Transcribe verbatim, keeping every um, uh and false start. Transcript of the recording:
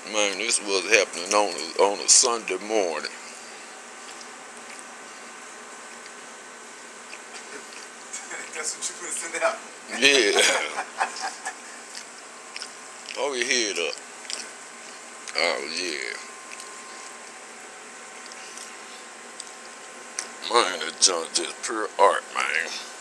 Man, this was happening on a, on a Sunday morning. That's what you put send out. Yeah. Hold your head up. Oh, yeah. Man, that junk just pure art, man.